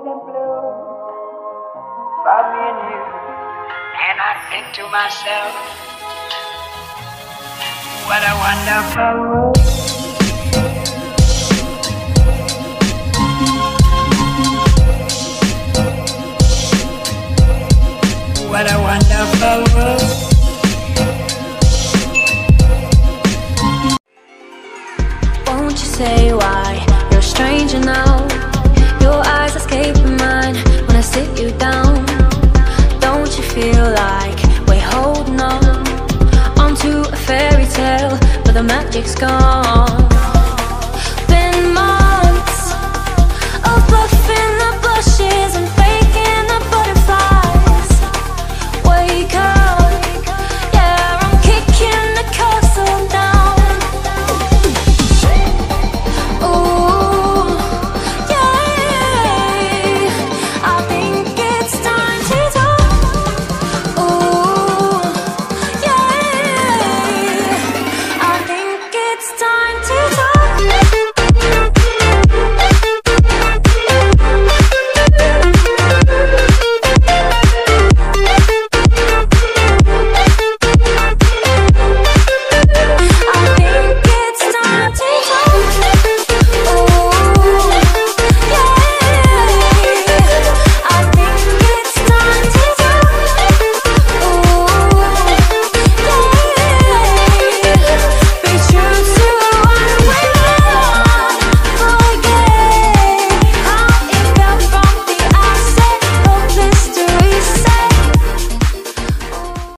red and blue for me and you. And I think to myself, what a wonderful world. What a wonderful world. Won't you say why you're a stranger now? Your eyes escaping mine when I sit you down. Don't you feel like we're holding on onto a fairy tale, but the magic's gone?